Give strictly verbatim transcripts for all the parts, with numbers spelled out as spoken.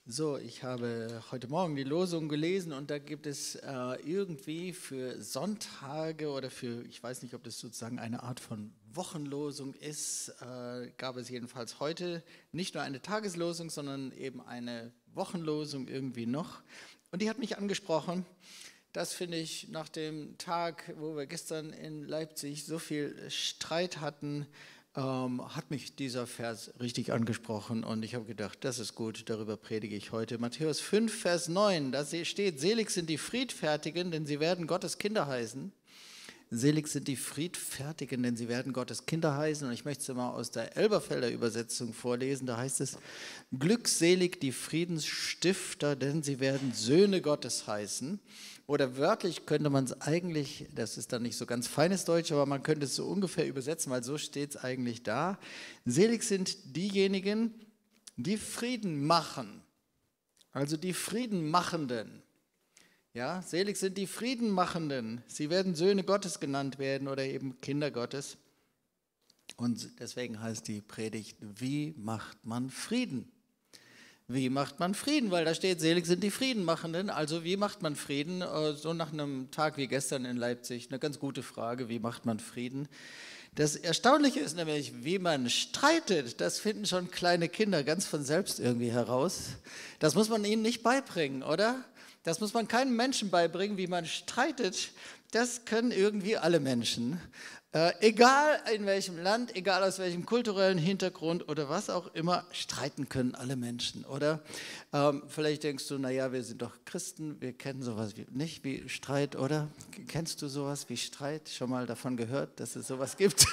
So, ich habe heute Morgen die Losung gelesen und da gibt es äh, irgendwie für Sonntage oder für, ich weiß nicht, ob das sozusagen eine Art von Wochenlosung ist, äh, gab es jedenfalls heute nicht nur eine Tageslosung, sondern eben eine Wochenlosung irgendwie noch. Und die hat mich angesprochen. Das finde ich nach dem Tag, wo wir gestern in Leipzig so viel Streit hatten, ähm, hat mich dieser Vers richtig angesprochen und ich habe gedacht, das ist gut, darüber predige ich heute. Matthäus fünf, Vers neun, da steht, selig sind die Friedfertigen, denn sie werden Gottes Kinder heißen. Selig sind die Friedfertigen, denn sie werden Gottes Kinder heißen. Und ich möchte es mal aus der Elberfelder Übersetzung vorlesen. Da heißt es, glückselig die Friedensstifter, denn sie werden Söhne Gottes heißen. Oder wörtlich könnte man es eigentlich, das ist dann nicht so ganz feines Deutsch, aber man könnte es so ungefähr übersetzen, weil so steht es eigentlich da. Selig sind diejenigen, die Frieden machen, also die Friedenmachenden. Ja, selig sind die Friedenmachenden. Sie werden Söhne Gottes genannt werden oder eben Kinder Gottes. Und deswegen heißt die Predigt, wie macht man Frieden? Wie macht man Frieden? Weil da steht, selig sind die Friedenmachenden. Also wie macht man Frieden? So nach einem Tag wie gestern in Leipzig, eine ganz gute Frage, wie macht man Frieden? Das Erstaunliche ist nämlich, wie man streitet, das finden schon kleine Kinder ganz von selbst irgendwie heraus. Das muss man ihnen nicht beibringen, oder? Das muss man keinem Menschen beibringen, wie man streitet. Das können irgendwie alle Menschen. Äh, egal in welchem Land, egal aus welchem kulturellen Hintergrund oder was auch immer, streiten können alle Menschen, oder? Ähm, vielleicht denkst du, naja, wir sind doch Christen, wir kennen sowas wie, nicht wie Streit, oder? Kennst du sowas wie Streit? Schon mal davon gehört, dass es sowas gibt?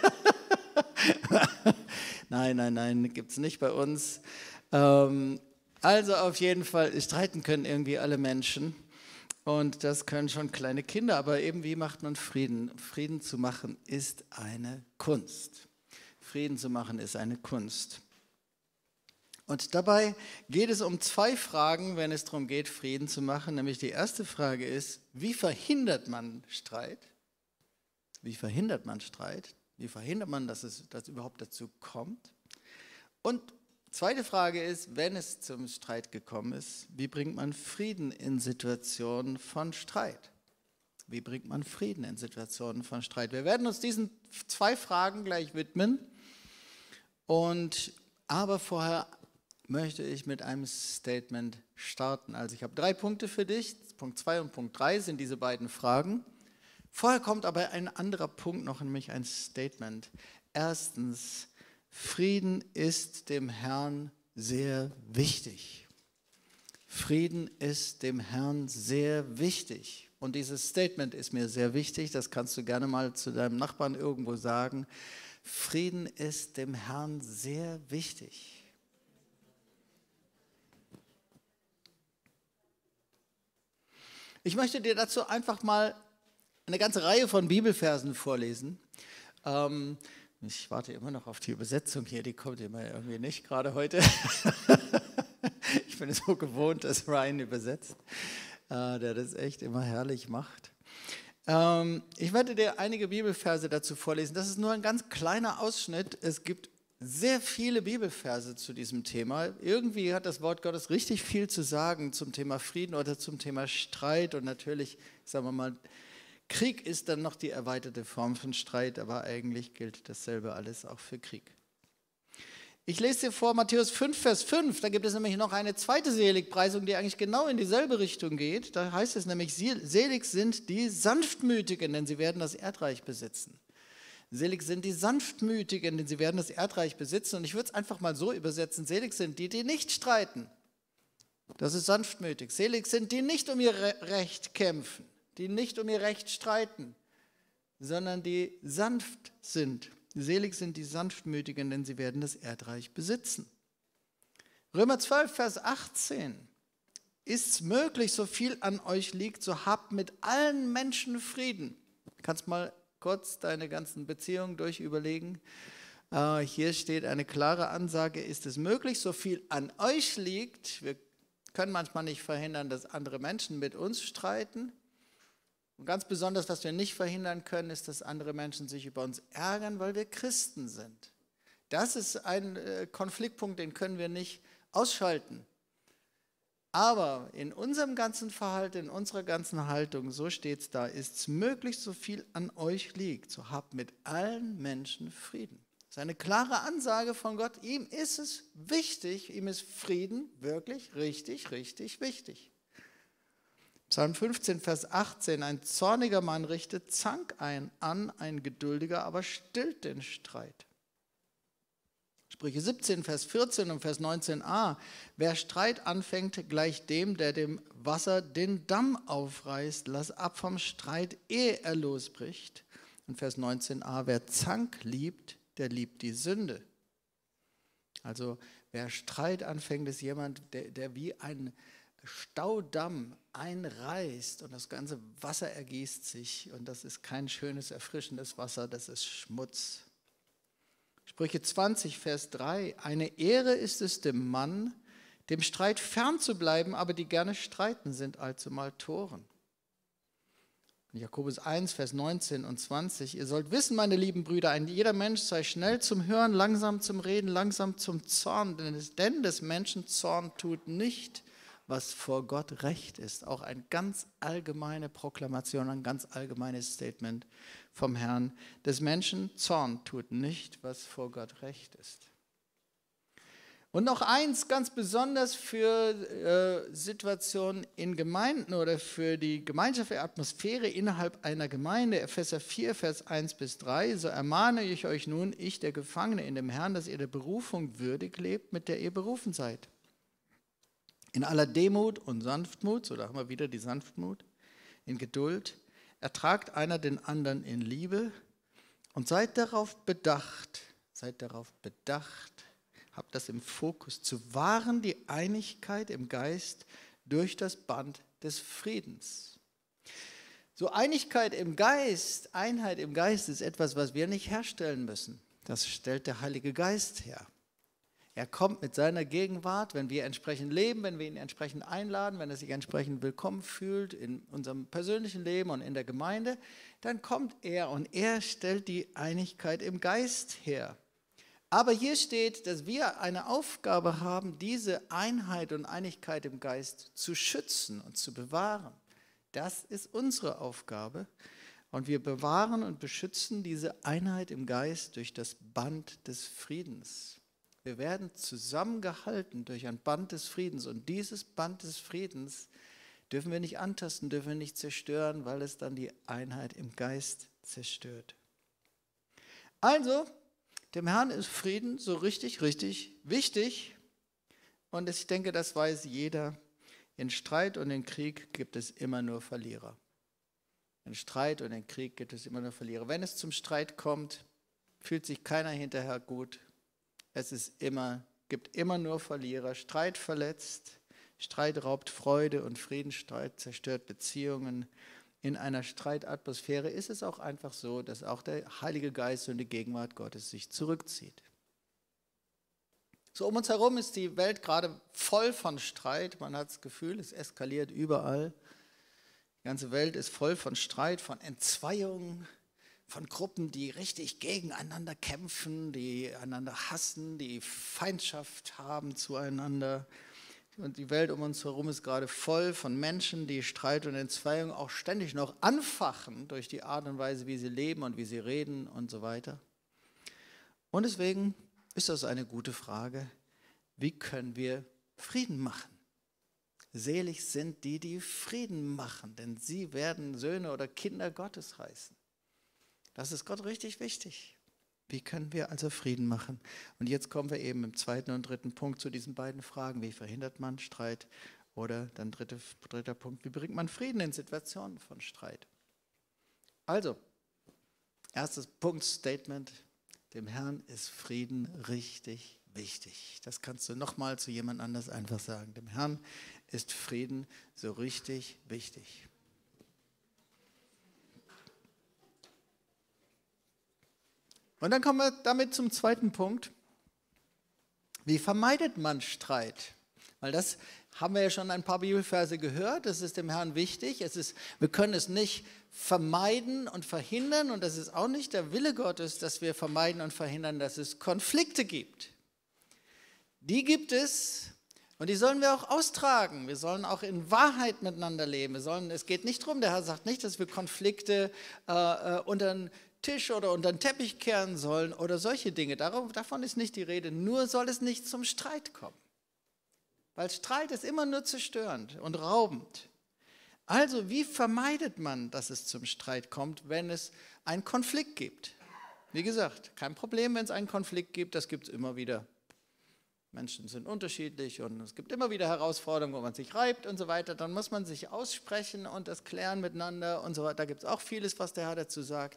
Nein, nein, nein, gibt es nicht bei uns. Ähm, also auf jeden Fall, streiten können irgendwie alle Menschen. Und das können schon kleine Kinder, aber eben wie macht man Frieden? Frieden zu machen ist eine Kunst. Frieden zu machen ist eine Kunst. Und dabei geht es um zwei Fragen, wenn es darum geht, Frieden zu machen. Nämlich die erste Frage ist, wie verhindert man Streit? Wie verhindert man Streit? Wie verhindert man, dass es dass überhaupt dazu kommt? Und zweite Frage ist, wenn es zum Streit gekommen ist, wie bringt man Frieden in Situationen von Streit? Wie bringt man Frieden in Situationen von Streit? Wir werden uns diesen zwei Fragen gleich widmen. Und, aber vorher möchte ich mit einem Statement starten. Also ich habe drei Punkte für dich. Punkt zwei und Punkt drei sind diese beiden Fragen. Vorher kommt aber ein anderer Punkt noch, nämlich ein Statement. Erstens, Frieden ist dem Herrn sehr wichtig. Frieden ist dem Herrn sehr wichtig. Und dieses Statement ist mir sehr wichtig, das kannst du gerne mal zu deinem Nachbarn irgendwo sagen. Frieden ist dem Herrn sehr wichtig. Ich möchte dir dazu einfach mal eine ganze Reihe von Bibelversen vorlesen. Ähm, Ich warte immer noch auf die Übersetzung hier, die kommt immer irgendwie nicht, gerade heute. Ich bin es so gewohnt, dass Ryan übersetzt, der das echt immer herrlich macht. Ich werde dir einige Bibelverse dazu vorlesen. Das ist nur ein ganz kleiner Ausschnitt. Es gibt sehr viele Bibelverse zu diesem Thema. Irgendwie hat das Wort Gottes richtig viel zu sagen zum Thema Frieden oder zum Thema Streit und natürlich, sagen wir mal, Krieg ist dann noch die erweiterte Form von Streit, aber eigentlich gilt dasselbe alles auch für Krieg. Ich lese dir vor Matthäus fünf, Vers fünf, da gibt es nämlich noch eine zweite Seligpreisung, die eigentlich genau in dieselbe Richtung geht. Da heißt es nämlich, selig sind die Sanftmütigen, denn sie werden das Erdreich besitzen. Selig sind die Sanftmütigen, denn sie werden das Erdreich besitzen. Und ich würde es einfach mal so übersetzen, selig sind die, die nicht streiten. Das ist sanftmütig. Selig sind die nicht um ihr Recht kämpfen, die nicht um ihr Recht streiten, sondern die sanft sind. Selig sind die Sanftmütigen, denn sie werden das Erdreich besitzen. Römer zwölf, Vers achtzehn. Ist's möglich, so viel an euch liegt, so habt mit allen Menschen Frieden. Du kannst mal kurz deine ganzen Beziehungen durchüberlegen. Äh, hier steht eine klare Ansage, ist es möglich, so viel an euch liegt. Wir können manchmal nicht verhindern, dass andere Menschen mit uns streiten. Und ganz besonders, was wir nicht verhindern können, ist, dass andere Menschen sich über uns ärgern, weil wir Christen sind. Das ist ein Konfliktpunkt, den können wir nicht ausschalten. Aber in unserem ganzen Verhalten, in unserer ganzen Haltung, so steht es da, ist es möglich, so viel an euch liegt, so habt mit allen Menschen Frieden. Das ist eine klare Ansage von Gott. Ihm ist es wichtig, ihm ist Frieden wirklich richtig, richtig wichtig. Psalm fünfzehn, Vers achtzehn, ein zorniger Mann richtet Zank ein, an, ein geduldiger aber stillt den Streit. Sprüche siebzehn, Vers vierzehn und Vers neunzehn a, wer Streit anfängt, gleich dem, der dem Wasser den Damm aufreißt, lass ab vom Streit, ehe er losbricht. Und Vers neunzehn a, wer Zank liebt, der liebt die Sünde. Also wer Streit anfängt, ist jemand, der, der wie ein Staudamm einreißt und das ganze Wasser ergießt sich. Und das ist kein schönes, erfrischendes Wasser, das ist Schmutz. Sprüche zwanzig, Vers drei, eine Ehre ist es dem Mann, dem Streit fernzubleiben, aber die gerne streiten, sind allzumal Toren. Jakobus eins, Vers neunzehn und zwanzig, ihr sollt wissen, meine lieben Brüder, ein jeder Mensch sei schnell zum Hören, langsam zum Reden, langsam zum Zorn, denn des, denn des Menschen Zorn tut nicht, was vor Gott recht ist. Auch eine ganz allgemeine Proklamation, ein ganz allgemeines Statement vom Herrn. Des Menschen Zorn tut nicht, was vor Gott recht ist. Und noch eins ganz besonders für äh, Situationen in Gemeinden oder für die gemeinschaftliche Atmosphäre innerhalb einer Gemeinde. Epheser vier, Vers eins bis drei. So ermahne ich euch nun, ich, der Gefangene in dem Herrn, dass ihr der Berufung würdig lebt, mit der ihr berufen seid. In aller Demut und Sanftmut, so da haben wir wieder die Sanftmut, in Geduld, ertragt einer den anderen in Liebe und seid darauf bedacht, seid darauf bedacht, habt das im Fokus, zu wahren die Einigkeit im Geist durch das Band des Friedens. So Einigkeit im Geist, Einheit im Geist ist etwas, was wir nicht herstellen müssen. Das stellt der Heilige Geist her. Er kommt mit seiner Gegenwart, wenn wir entsprechend leben, wenn wir ihn entsprechend einladen, wenn er sich entsprechend willkommen fühlt in unserem persönlichen Leben und in der Gemeinde, dann kommt er und er stellt die Einigkeit im Geist her. Aber hier steht, dass wir eine Aufgabe haben, diese Einheit und Einigkeit im Geist zu schützen und zu bewahren. Das ist unsere Aufgabe. Und wir bewahren und beschützen diese Einheit im Geist durch das Band des Friedens. Wir werden zusammengehalten durch ein Band des Friedens. Und dieses Band des Friedens dürfen wir nicht antasten, dürfen wir nicht zerstören, weil es dann die Einheit im Geist zerstört. Also, dem Herrn ist Frieden so richtig, richtig wichtig. Und ich denke, das weiß jeder. In Streit und in Krieg gibt es immer nur Verlierer. In Streit und in Krieg gibt es immer nur Verlierer. Wenn es zum Streit kommt, fühlt sich keiner hinterher gut. Es ist immer, gibt immer nur Verlierer. Streit verletzt, Streit raubt Freude und Friedensstreit zerstört Beziehungen. In einer Streitatmosphäre ist es auch einfach so, dass auch der Heilige Geist und die Gegenwart Gottes sich zurückzieht. So um uns herum ist die Welt gerade voll von Streit. Man hat das Gefühl, es eskaliert überall. Die ganze Welt ist voll von Streit, von Entzweiung, von Gruppen, die richtig gegeneinander kämpfen, die einander hassen, die Feindschaft haben zueinander. Und die Welt um uns herum ist gerade voll von Menschen, die Streit und Entzweiung auch ständig noch anfachen durch die Art und Weise, wie sie leben und wie sie reden und so weiter. Und deswegen ist das eine gute Frage, wie können wir Frieden machen? Selig sind die, die Frieden machen, denn sie werden Söhne oder Kinder Gottes heißen. Das ist Gott richtig wichtig. Wie können wir also Frieden machen? Und jetzt kommen wir eben im zweiten und dritten Punkt zu diesen beiden Fragen. Wie verhindert man Streit? Oder dann dritte, dritter Punkt, wie bringt man Frieden in Situationen von Streit? Also, erstes Punkt, Statement, dem Herrn ist Frieden richtig wichtig. Das kannst du nochmal zu jemand anders einfach sagen. Dem Herrn ist Frieden so richtig wichtig. Und dann kommen wir damit zum zweiten Punkt. Wie vermeidet man Streit? Weil das haben wir ja schon ein paar Bibelverse gehört. Das ist dem Herrn wichtig. Es ist, wir können es nicht vermeiden und verhindern. Und das ist auch nicht der Wille Gottes, dass wir vermeiden und verhindern, dass es Konflikte gibt. Die gibt es. Und die sollen wir auch austragen. Wir sollen auch in Wahrheit miteinander leben. Wir sollen, es geht nicht darum, der Herr sagt nicht, dass wir Konflikte äh, äh, unter den Tisch oder unter den Teppich kehren sollen oder solche Dinge. Darum, davon ist nicht die Rede. Nur soll es nicht zum Streit kommen. Weil Streit ist immer nur zerstörend und raubend. Also, wie vermeidet man, dass es zum Streit kommt, wenn es einen Konflikt gibt? Wie gesagt, kein Problem, wenn es einen Konflikt gibt, das gibt es immer wieder. Menschen sind unterschiedlich und es gibt immer wieder Herausforderungen, wo man sich reibt und so weiter. Dann muss man sich aussprechen und das klären miteinander und so weiter. Da gibt es auch vieles, was der Herr dazu sagt.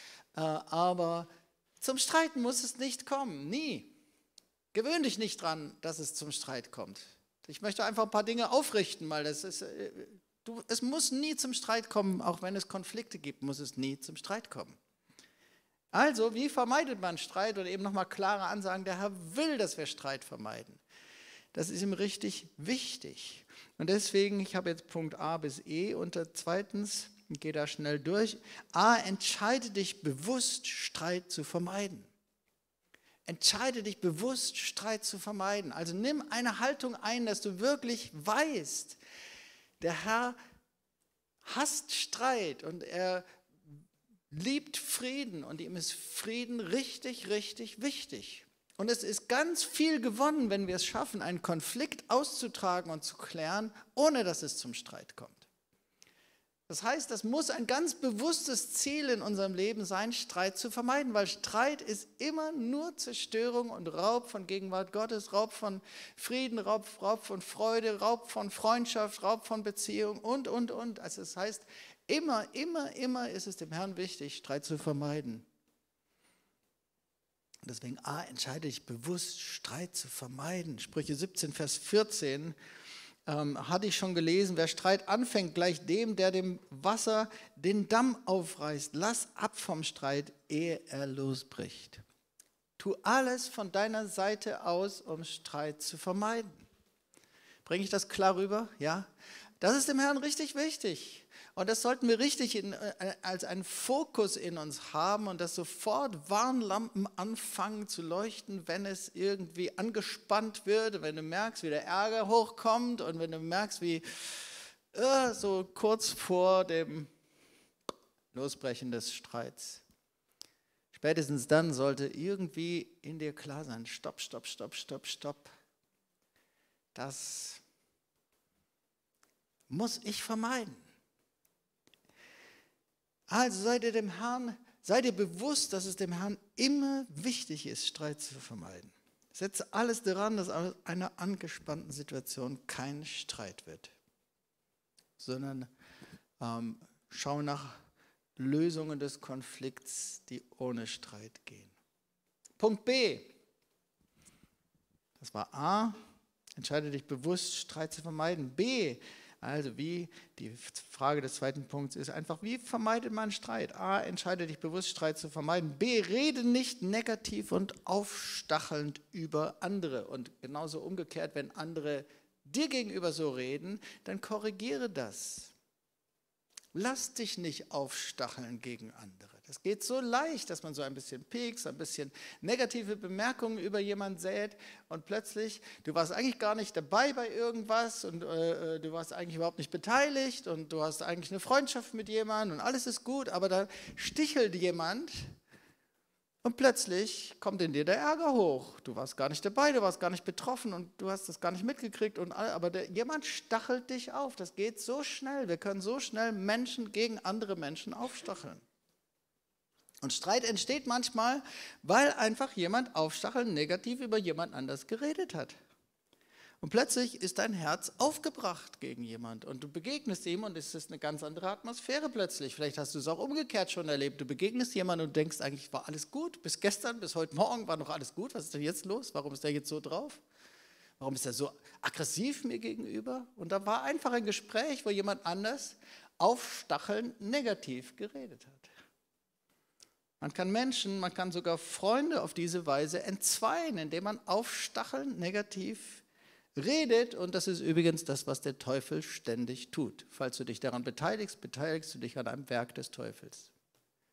Aber zum Streiten muss es nicht kommen, nie. Gewöhn dich nicht dran, dass es zum Streit kommt. Ich möchte einfach ein paar Dinge aufrichten, weil das ist, du, es muss nie zum Streit kommen, auch wenn es Konflikte gibt, muss es nie zum Streit kommen. Also, wie vermeidet man Streit? Oder eben nochmal klare Ansagen, der Herr will, dass wir Streit vermeiden. Das ist ihm richtig wichtig. Und deswegen, ich habe jetzt Punkt A bis E unter zweitens, ich gehe da schnell durch. A, entscheide dich bewusst, Streit zu vermeiden. Entscheide dich bewusst, Streit zu vermeiden. Also nimm eine Haltung ein, dass du wirklich weißt, der Herr hasst Streit und er liebt Frieden und ihm ist Frieden richtig, richtig wichtig. Und es ist ganz viel gewonnen, wenn wir es schaffen, einen Konflikt auszutragen und zu klären, ohne dass es zum Streit kommt. Das heißt, das muss ein ganz bewusstes Ziel in unserem Leben sein, Streit zu vermeiden, weil Streit ist immer nur Zerstörung und Raub von Gegenwart Gottes, Raub von Frieden, Raub, Raub von Freude, Raub von Freundschaft, Raub von Beziehung und, und, und. Also das heißt, immer, immer, immer ist es dem Herrn wichtig, Streit zu vermeiden. Deswegen, A, entscheide dich bewusst, Streit zu vermeiden. Sprüche siebzehn, Vers vierzehn. Ähm, hatte ich schon gelesen, wer Streit anfängt, gleich dem, der dem Wasser den Damm aufreißt. Lass ab vom Streit, ehe er losbricht. Tu alles von deiner Seite aus, um Streit zu vermeiden. Bringe ich das klar rüber? Ja? Das ist dem Herrn richtig wichtig. Und das sollten wir richtig in, äh, als einen Fokus in uns haben und dass sofort Warnlampen anfangen zu leuchten, wenn es irgendwie angespannt wird, wenn du merkst, wie der Ärger hochkommt und wenn du merkst, wie äh, so kurz vor dem Losbrechen des Streits. Spätestens dann sollte irgendwie in dir klar sein, stopp, stopp, stopp, stopp, stopp. Das muss ich vermeiden. Also seid ihr dem Herrn, seid ihr bewusst, dass es dem Herrn immer wichtig ist, Streit zu vermeiden. Setze alles daran, dass aus einer angespannten Situation kein Streit wird, sondern ähm, schau nach Lösungen des Konflikts, die ohne Streit gehen. Punkt B. Das war A. Entscheide dich bewusst, Streit zu vermeiden. B. Also wie, die Frage des zweiten Punkts ist einfach, wie vermeidet man Streit? A, entscheide dich bewusst, Streit zu vermeiden. B, rede nicht negativ und aufstachelnd über andere. Und genauso umgekehrt, wenn andere dir gegenüber so reden, dann korrigiere das. Lass dich nicht aufstacheln gegen andere. Das geht so leicht, dass man so ein bisschen piekst, ein bisschen negative Bemerkungen über jemanden sät und plötzlich, du warst eigentlich gar nicht dabei bei irgendwas und äh, du warst eigentlich überhaupt nicht beteiligt und du hast eigentlich eine Freundschaft mit jemandem und alles ist gut, aber da stichelt jemand und plötzlich kommt in dir der Ärger hoch. Du warst gar nicht dabei, du warst gar nicht betroffen und du hast das gar nicht mitgekriegt, und all, aber der, jemand stachelt dich auf. Das geht so schnell. Wir können so schnell Menschen gegen andere Menschen aufstacheln. Und Streit entsteht manchmal, weil einfach jemand aufstachelnd negativ über jemand anders geredet hat. Und plötzlich ist dein Herz aufgebracht gegen jemand und du begegnest ihm und es ist eine ganz andere Atmosphäre plötzlich. Vielleicht hast du es auch umgekehrt schon erlebt. Du begegnest jemandem und denkst, eigentlich war alles gut. Bis gestern, bis heute Morgen war noch alles gut. Was ist denn jetzt los? Warum ist der jetzt so drauf? Warum ist er so aggressiv mir gegenüber? Und da war einfach ein Gespräch, wo jemand anders aufstachelnd negativ geredet hat. Man kann Menschen, man kann sogar Freunde auf diese Weise entzweien, indem man aufstachelnd negativ redet, und das ist übrigens das, was der Teufel ständig tut. Falls du dich daran beteiligst, beteiligst du dich an einem Werk des Teufels.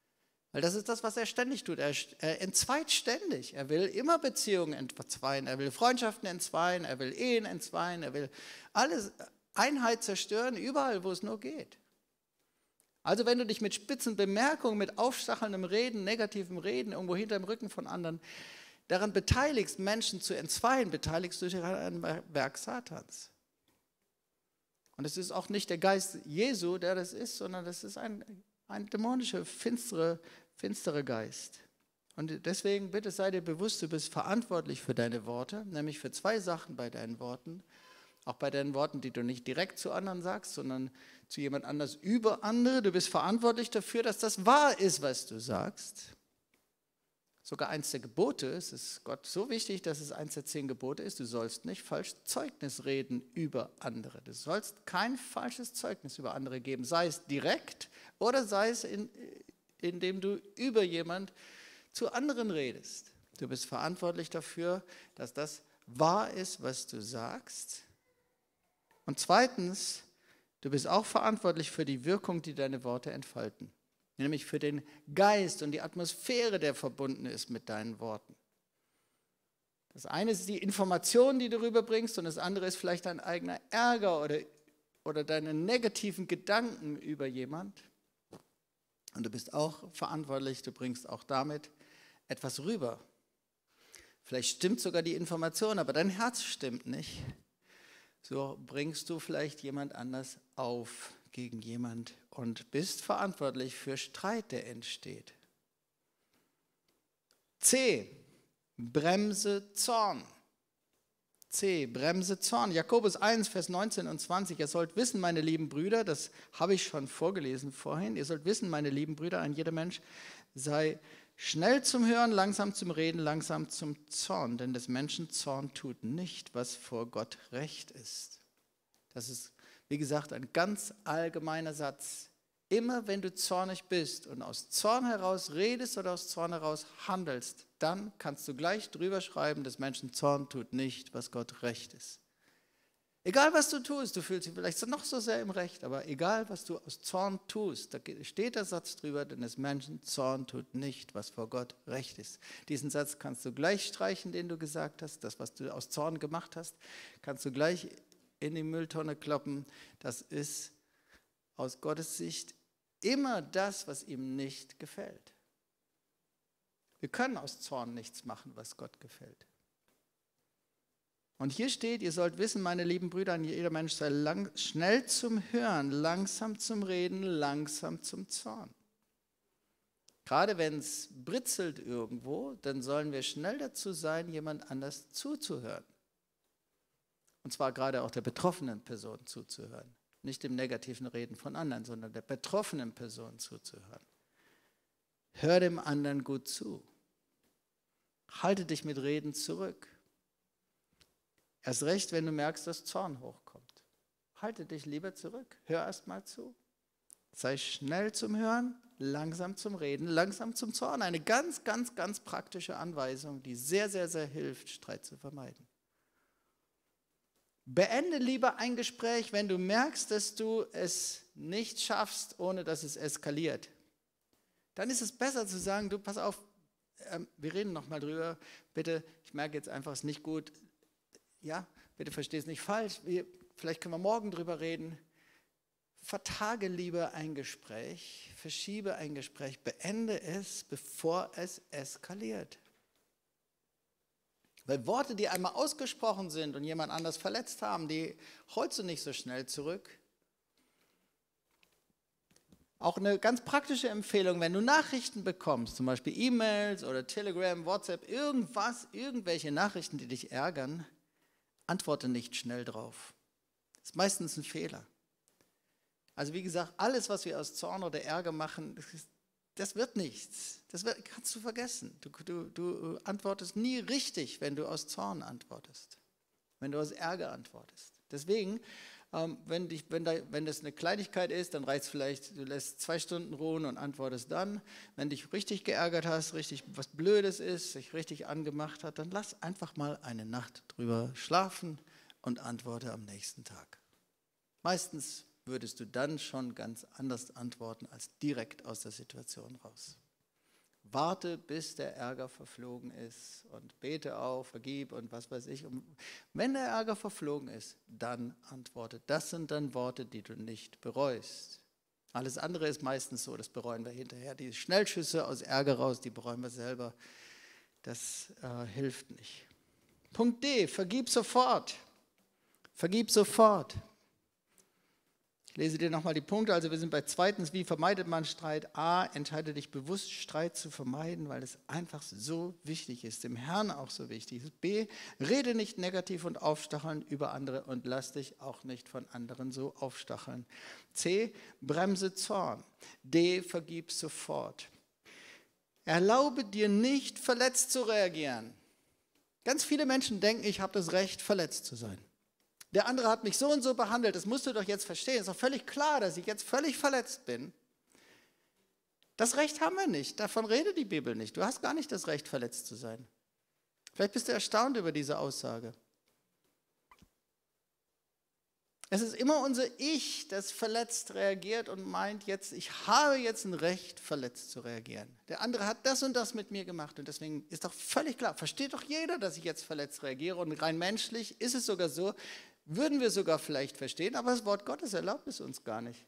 Weil das ist das, was er ständig tut. Er, er entzweit ständig. Er will immer Beziehungen entzweien. Er will Freundschaften entzweien. Er will Ehen entzweien. Er will alles, Einheit zerstören, überall, wo es nur geht. Also wenn du dich mit spitzen Bemerkungen, mit aufstachelndem Reden, negativem Reden, irgendwo hinterm Rücken von anderen daran beteiligst, Menschen zu entzweien, beteiligst du dich an einem Werk Satans. Und es ist auch nicht der Geist Jesu, der das ist, sondern das ist ein, ein dämonischer, finstere, finstere Geist. Und deswegen bitte sei dir bewusst, du bist verantwortlich für deine Worte, nämlich für zwei Sachen bei deinen Worten. Auch bei deinen Worten, die du nicht direkt zu anderen sagst, sondern zu jemand anders über andere. Du bist verantwortlich dafür, dass das wahr ist, was du sagst. Sogar eins der Gebote, es ist Gott so wichtig, dass es eins der zehn Gebote ist, du sollst nicht falsch Zeugnis reden über andere. Du sollst kein falsches Zeugnis über andere geben, sei es direkt oder sei es, in, indem du über jemand zu anderen redest. Du bist verantwortlich dafür, dass das wahr ist, was du sagst. Und zweitens, du bist auch verantwortlich für die Wirkung, die deine Worte entfalten. Nämlich für den Geist und die Atmosphäre, der verbunden ist mit deinen Worten. Das eine ist die Information, die du rüberbringst, und das andere ist vielleicht dein eigener Ärger oder, oder deine negativen Gedanken über jemand. Und du bist auch verantwortlich, du bringst auch damit etwas rüber. Vielleicht stimmt sogar die Information, aber dein Herz stimmt nicht. So bringst du vielleicht jemand anders auf gegen jemand und bist verantwortlich für Streit, der entsteht. C. Bremse Zorn. C. Bremse Zorn. Jakobus eins, Vers neunzehn und zwanzig. Ihr sollt wissen, meine lieben Brüder, das habe ich schon vorgelesen vorhin, ihr sollt wissen, meine lieben Brüder, ein jeder Mensch sei schnell zum Hören, langsam zum Reden, langsam zum Zorn, denn des Menschen Zorn tut nicht, was vor Gott recht ist. Das ist, wie gesagt, ein ganz allgemeiner Satz. Immer wenn du zornig bist und aus Zorn heraus redest oder aus Zorn heraus handelst, dann kannst du gleich drüber schreiben, des Menschen Zorn tut nicht, was Gott recht ist. Egal, was du tust, du fühlst dich vielleicht noch so sehr im Recht, aber egal, was du aus Zorn tust, da steht der Satz drüber, denn des Menschen Zorn tut nicht, was vor Gott recht ist. Diesen Satz kannst du gleich streichen, den du gesagt hast, das, was du aus Zorn gemacht hast, kannst du gleich in die Mülltonne kloppen. Das ist aus Gottes Sicht immer das, was ihm nicht gefällt. Wir können aus Zorn nichts machen, was Gott gefällt. Und hier steht, ihr sollt wissen, meine lieben Brüder, jeder Mensch sei lang, schnell zum Hören, langsam zum Reden, langsam zum Zorn. Gerade wenn es britzelt irgendwo, dann sollen wir schnell dazu sein, jemand anders zuzuhören. Und zwar gerade auch der betroffenen Person zuzuhören. Nicht dem negativen Reden von anderen, sondern der betroffenen Person zuzuhören. Hör dem anderen gut zu. Halte dich mit Reden zurück. Erst recht, wenn du merkst, dass Zorn hochkommt. Halte dich lieber zurück. Hör erst mal zu. Sei schnell zum Hören, langsam zum Reden, langsam zum Zorn. Eine ganz, ganz, ganz praktische Anweisung, die sehr, sehr, sehr hilft, Streit zu vermeiden. Beende lieber ein Gespräch, wenn du merkst, dass du es nicht schaffst, ohne dass es eskaliert. Dann ist es besser zu sagen, du, pass auf, äh, wir reden nochmal drüber, bitte, ich merke jetzt einfach, es ist nicht gut, ja, bitte versteh es nicht falsch, wir, vielleicht können wir morgen drüber reden. Vertage lieber ein Gespräch, verschiebe ein Gespräch, beende es, bevor es eskaliert. Weil Worte, die einmal ausgesprochen sind und jemand anders verletzt haben, die holst du nicht so schnell zurück. Auch eine ganz praktische Empfehlung, wenn du Nachrichten bekommst, zum Beispiel E-Mails oder Telegram, WhatsApp, irgendwas, irgendwelche Nachrichten, die dich ärgern, antworte nicht schnell drauf. Das ist meistens ein Fehler. Also wie gesagt, alles, was wir aus Zorn oder Ärger machen, das ist Das wird nichts. Das wird, kannst du vergessen. Du, du, du antwortest nie richtig, wenn du aus Zorn antwortest. Wenn du aus Ärger antwortest. Deswegen, ähm, wenn, dich, wenn, da, wenn das eine Kleinigkeit ist, dann reicht es vielleicht, du lässt zwei Stunden ruhen und antwortest dann. Wenn dich richtig geärgert hast, richtig was Blödes ist, sich richtig angemacht hat, dann lass einfach mal eine Nacht drüber schlafen und antworte am nächsten Tag. Meistens würdest du dann schon ganz anders antworten als direkt aus der Situation raus. Warte, bis der Ärger verflogen ist und bete auf, vergib und was weiß ich. Und wenn der Ärger verflogen ist, dann antworte. Das sind dann Worte, die du nicht bereust. Alles andere ist meistens so, das bereuen wir hinterher. Die Schnellschüsse aus Ärger raus, die bereuen wir selber. Das äh, hilft nicht. Punkt D, vergib sofort. Vergib sofort. Ich lese dir nochmal die Punkte. Also wir sind bei zweitens, wie vermeidet man Streit? A, entscheide dich bewusst, Streit zu vermeiden, weil es einfach so wichtig ist, dem Herrn auch so wichtig ist. B, rede nicht negativ und aufstacheln über andere und lass dich auch nicht von anderen so aufstacheln. C, bremse Zorn. D, vergib sofort. Erlaube dir nicht, verletzt zu reagieren. Ganz viele Menschen denken, ich habe das Recht, verletzt zu sein. Der andere hat mich so und so behandelt, das musst du doch jetzt verstehen. Es ist doch völlig klar, dass ich jetzt völlig verletzt bin. Das Recht haben wir nicht, davon redet die Bibel nicht. Du hast gar nicht das Recht, verletzt zu sein. Vielleicht bist du erstaunt über diese Aussage. Es ist immer unser Ich, das verletzt reagiert und meint jetzt, ich habe jetzt ein Recht, verletzt zu reagieren. Der andere hat das und das mit mir gemacht und deswegen ist doch völlig klar, versteht doch jeder, dass ich jetzt verletzt reagiere und rein menschlich ist es sogar so, würden wir sogar vielleicht verstehen, aber das Wort Gottes erlaubt es uns gar nicht.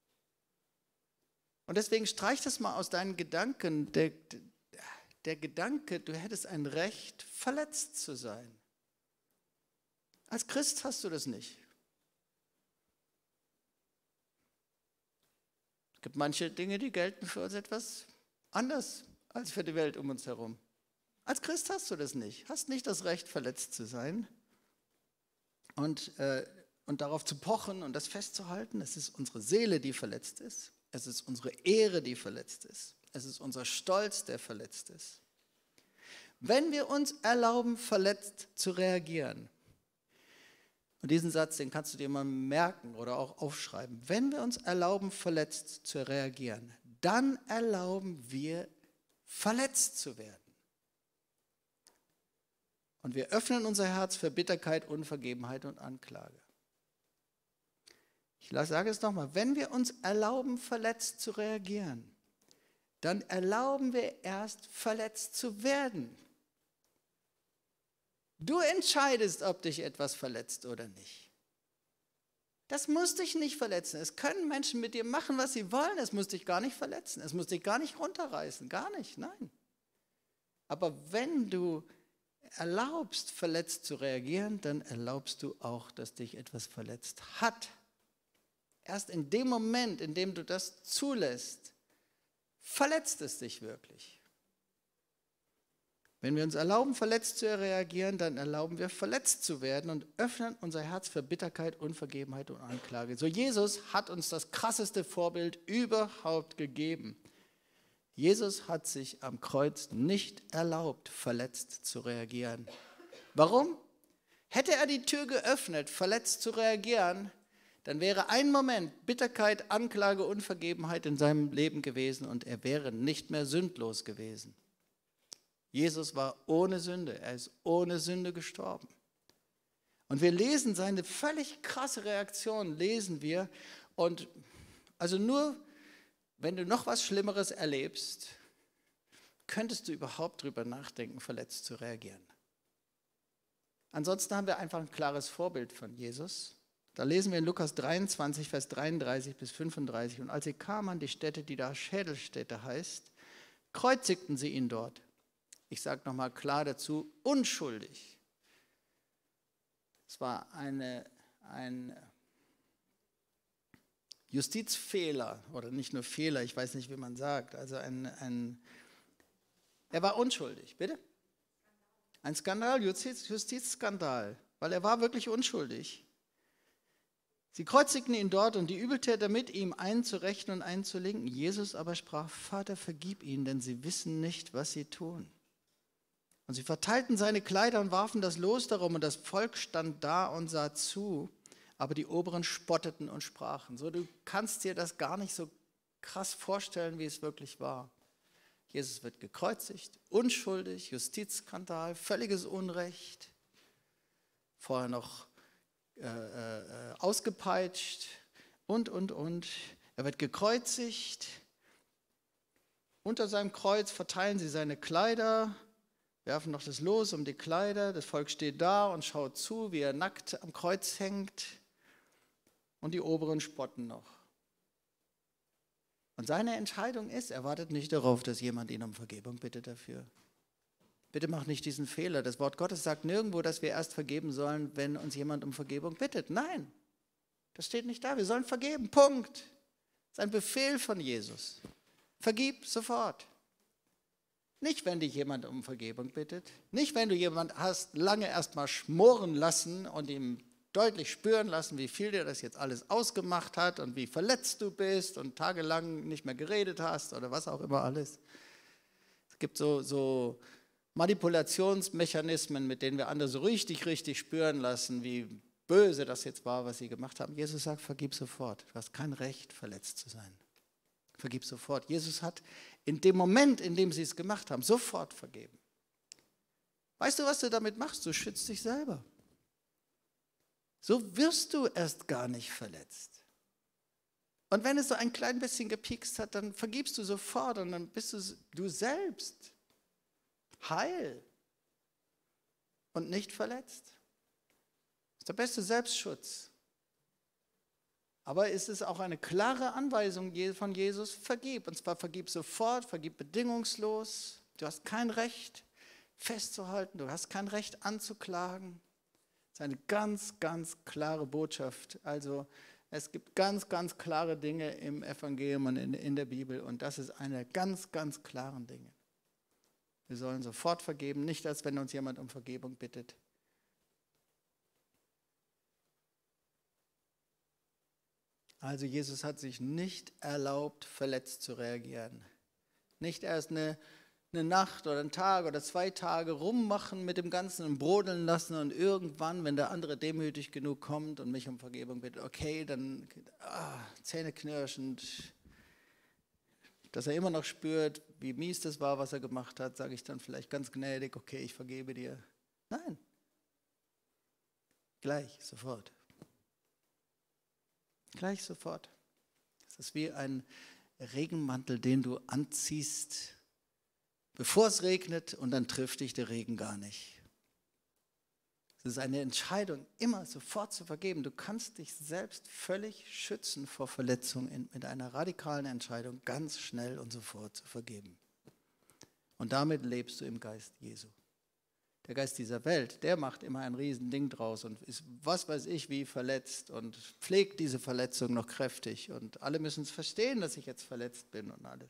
Und deswegen streich das mal aus deinen Gedanken, der, der Gedanke, du hättest ein Recht, verletzt zu sein. Als Christ hast du das nicht. Es gibt manche Dinge, die gelten für uns etwas anders als für die Welt um uns herum. Als Christ hast du das nicht. Hast nicht das Recht, verletzt zu sein und, äh, und darauf zu pochen und das festzuhalten. Es ist unsere Seele, die verletzt ist. Es ist unsere Ehre, die verletzt ist. Es ist unser Stolz, der verletzt ist. Wenn wir uns erlauben, verletzt zu reagieren, und diesen Satz, den kannst du dir mal merken oder auch aufschreiben. Wenn wir uns erlauben, verletzt zu reagieren, dann erlauben wir, verletzt zu werden. Und wir öffnen unser Herz für Bitterkeit, Unvergebenheit und Anklage. Ich sage es nochmal, wenn wir uns erlauben, verletzt zu reagieren, dann erlauben wir erst, verletzt zu werden. Du entscheidest, ob dich etwas verletzt oder nicht. Das muss dich nicht verletzen. Es können Menschen mit dir machen, was sie wollen. Es muss dich gar nicht verletzen. Es muss dich gar nicht runterreißen. Gar nicht, nein. Aber wenn du erlaubst, verletzt zu reagieren, dann erlaubst du auch, dass dich etwas verletzt hat. Erst in dem Moment, in dem du das zulässt, verletzt es dich wirklich. Wenn wir uns erlauben, verletzt zu reagieren, dann erlauben wir, verletzt zu werden und öffnen unser Herz für Bitterkeit, Unvergebenheit und Anklage. So, Jesus hat uns das krasseste Vorbild überhaupt gegeben. Jesus hat sich am Kreuz nicht erlaubt, verletzt zu reagieren. Warum? Hätte er die Tür geöffnet, verletzt zu reagieren, dann wäre ein Moment Bitterkeit, Anklage, Unvergebenheit in seinem Leben gewesen und er wäre nicht mehr sündlos gewesen. Jesus war ohne Sünde, er ist ohne Sünde gestorben. Und wir lesen seine völlig krasse Reaktion, lesen wir. Und also nur, wenn du noch was Schlimmeres erlebst, könntest du überhaupt drüber nachdenken, verletzt zu reagieren. Ansonsten haben wir einfach ein klares Vorbild von Jesus. Da lesen wir in Lukas dreiundzwanzig, Vers dreiunddreißig bis fünfunddreißig. Und als sie kamen an die Stätte, die da Schädelstätte heißt, kreuzigten sie ihn dort. Ich sage nochmal klar dazu, unschuldig. Es war eine, ein Justizfehler oder nicht nur Fehler, ich weiß nicht, wie man sagt. Also ein, ein er war unschuldig, bitte? Ein Skandal, Justiz, Justizskandal, weil er war wirklich unschuldig. Sie kreuzigten ihn dort und die Übeltäter mit ihm, einen zu rechten und einen zu linken. Jesus aber sprach, Vater, vergib ihnen, denn sie wissen nicht, was sie tun. Und sie verteilten seine Kleider und warfen das Los darum und das Volk stand da und sah zu, aber die Oberen spotteten und sprachen. So, du kannst dir das gar nicht so krass vorstellen, wie es wirklich war. Jesus wird gekreuzigt, unschuldig, Justizskandal, völliges Unrecht, vorher noch äh, äh, ausgepeitscht und, und, und. Er wird gekreuzigt. Unter seinem Kreuz verteilen sie seine Kleider, werfen noch das Los um die Kleider. Das Volk steht da und schaut zu, wie er nackt am Kreuz hängt. Und die Oberen spotten noch. Und seine Entscheidung ist, er wartet nicht darauf, dass jemand ihn um Vergebung bittet dafür. Bitte mach nicht diesen Fehler. Das Wort Gottes sagt nirgendwo, dass wir erst vergeben sollen, wenn uns jemand um Vergebung bittet. Nein, das steht nicht da. Wir sollen vergeben. Punkt. Das ist ein Befehl von Jesus. Vergib sofort. Nicht, wenn dich jemand um Vergebung bittet. Nicht, wenn du jemand hast lange erst mal schmoren lassen und ihm deutlich spüren lassen, wie viel dir das jetzt alles ausgemacht hat und wie verletzt du bist und tagelang nicht mehr geredet hast oder was auch immer alles. Es gibt so, so Manipulationsmechanismen, mit denen wir andere so richtig, richtig spüren lassen, wie böse das jetzt war, was sie gemacht haben. Jesus sagt, vergib sofort. Du hast kein Recht, verletzt zu sein. Vergib sofort. Jesus hat in dem Moment, in dem sie es gemacht haben, sofort vergeben. Weißt du, was du damit machst? Du schützt dich selber. So wirst du erst gar nicht verletzt. Und wenn es so ein klein bisschen gepiekst hat, dann vergibst du sofort und dann bist du du selbst heil und nicht verletzt. Das ist der beste Selbstschutz. Aber es ist auch eine klare Anweisung von Jesus, vergib. Und zwar vergib sofort, vergib bedingungslos. Du hast kein Recht festzuhalten, du hast kein Recht anzuklagen. Das ist eine ganz, ganz klare Botschaft. Also es gibt ganz, ganz klare Dinge im Evangelium und in, in der Bibel. Und das ist eine der ganz, ganz klaren Dinge. Wir sollen sofort vergeben, nicht als wenn uns jemand um Vergebung bittet. Also Jesus hat sich nicht erlaubt, verletzt zu reagieren. Nicht erst eine, eine Nacht oder einen Tag oder zwei Tage rummachen mit dem Ganzen und brodeln lassen und irgendwann, wenn der andere demütig genug kommt und mich um Vergebung bittet, okay, dann ah, zähneknirschend, dass er immer noch spürt, wie mies das war, was er gemacht hat, sage ich dann vielleicht ganz gnädig, okay, ich vergebe dir. Nein, gleich, sofort. Gleich sofort. Es ist wie ein Regenmantel, den du anziehst, bevor es regnet und dann trifft dich der Regen gar nicht. Es ist eine Entscheidung, immer sofort zu vergeben. Du kannst dich selbst völlig schützen vor Verletzung mit einer radikalen Entscheidung, ganz schnell und sofort zu vergeben. Und damit lebst du im Geist Jesu. Der Geist dieser Welt, der macht immer ein Riesending draus und ist, was weiß ich, wie verletzt und pflegt diese Verletzung noch kräftig. Und alle müssen es verstehen, dass ich jetzt verletzt bin und alles.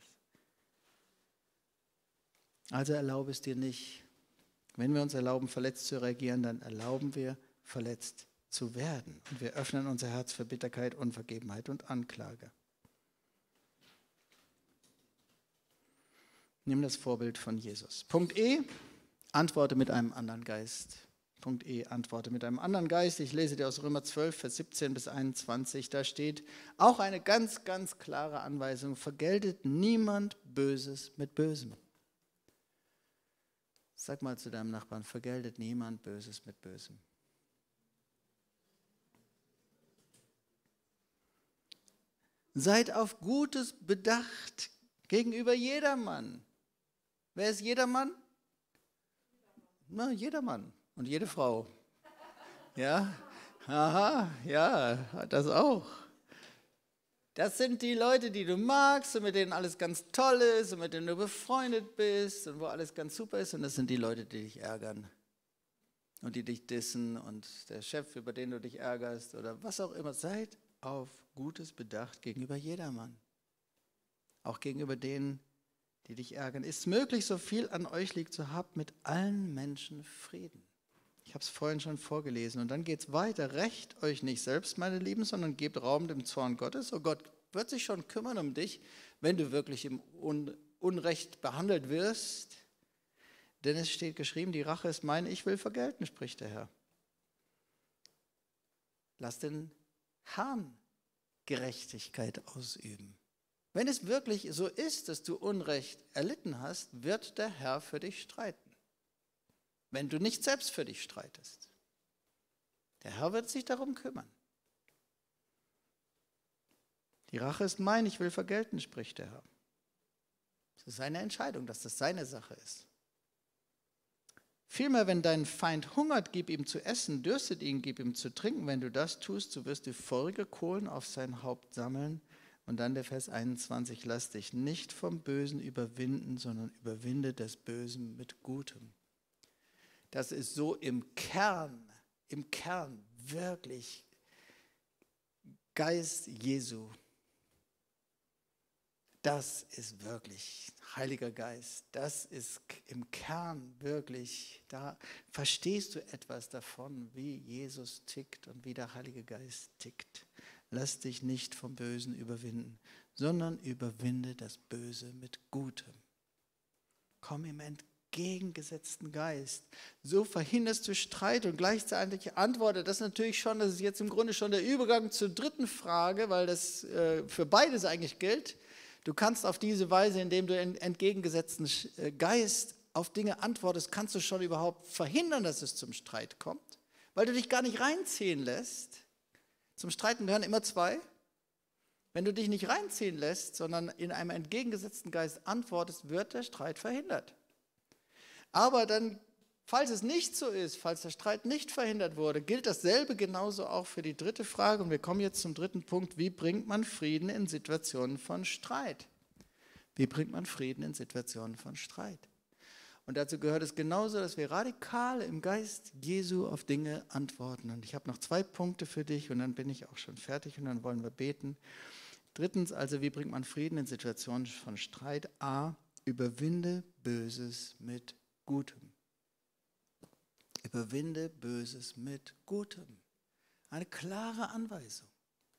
Also erlaube es dir nicht. Wenn wir uns erlauben, verletzt zu reagieren, dann erlauben wir, verletzt zu werden. Und wir öffnen unser Herz für Bitterkeit, Unvergebenheit und Anklage. Nimm das Vorbild von Jesus. Punkt E. Antworte mit einem anderen Geist. Punkt E, antworte mit einem anderen Geist. Ich lese dir aus Römer zwölf, Vers siebzehn bis einundzwanzig. Da steht auch eine ganz, ganz klare Anweisung. Vergeltet niemand Böses mit Bösem. Sag mal zu deinem Nachbarn, vergeltet niemand Böses mit Bösem. Seid auf Gutes bedacht gegenüber jedermann. Wer ist jedermann? Na, jedermann und jede Frau. Ja, aha, ja, das auch. Das sind die Leute, die du magst und mit denen alles ganz toll ist und mit denen du befreundet bist und wo alles ganz super ist. Und das sind die Leute, die dich ärgern und die dich dissen und der Chef, über den du dich ärgerst oder was auch immer. Seid auf Gutes bedacht gegenüber jedermann. Auch gegenüber denen, die dich ärgern. Ist es möglich, so viel an euch liegt, so habt mit allen Menschen Frieden. Ich habe es vorhin schon vorgelesen. Und dann geht es weiter. Rächt euch nicht selbst, meine Lieben, sondern gebt Raum dem Zorn Gottes. Oh Gott wird sich schon kümmern um dich, wenn du wirklich im Un- Unrecht behandelt wirst. Denn es steht geschrieben, die Rache ist meine, ich will vergelten, spricht der Herr. Lass den Herrn Gerechtigkeit ausüben. Wenn es wirklich so ist, dass du Unrecht erlitten hast, wird der Herr für dich streiten. Wenn du nicht selbst für dich streitest. Der Herr wird sich darum kümmern. Die Rache ist mein, ich will vergelten, spricht der Herr. Es ist seine Entscheidung, dass das seine Sache ist. Vielmehr, wenn dein Feind hungert, gib ihm zu essen, dürstet ihn, gib ihm zu trinken. Wenn du das tust, so wirst du feurige Kohlen auf sein Haupt sammeln. Und dann der Vers einundzwanzig, lass dich nicht vom Bösen überwinden, sondern überwinde das Böse mit Gutem. Das ist so im Kern, im Kern wirklich Geist Jesu. Das ist wirklich Heiliger Geist. Das ist im Kern wirklich, da verstehst du etwas davon, wie Jesus tickt und wie der Heilige Geist tickt. Lass dich nicht vom Bösen überwinden, sondern überwinde das Böse mit Gutem. Komm im entgegengesetzten Geist. So verhinderst du Streit und gleichzeitig antwortet das natürlich schon, das ist jetzt im Grunde schon der Übergang zur dritten Frage, weil das äh, für beides eigentlich gilt. Du kannst auf diese Weise, indem du in entgegengesetzten Geist auf Dinge antwortest, kannst du schon überhaupt verhindern, dass es zum Streit kommt, weil du dich gar nicht reinziehen lässt. Zum Streiten gehören immer zwei. Wenn du dich nicht reinziehen lässt, sondern in einem entgegengesetzten Geist antwortest, wird der Streit verhindert. Aber dann, falls es nicht so ist, falls der Streit nicht verhindert wurde, gilt dasselbe genauso auch für die dritte Frage. Und wir kommen jetzt zum dritten Punkt. Wie bringt man Frieden in Situationen von Streit? Wie bringt man Frieden in Situationen von Streit? Und dazu gehört es genauso, dass wir radikal im Geist Jesu auf Dinge antworten. Und ich habe noch zwei Punkte für dich und dann bin ich auch schon fertig und dann wollen wir beten. Drittens also, wie bringt man Frieden in Situationen von Streit? A, überwinde Böses mit Gutem. Überwinde Böses mit Gutem. Eine klare Anweisung.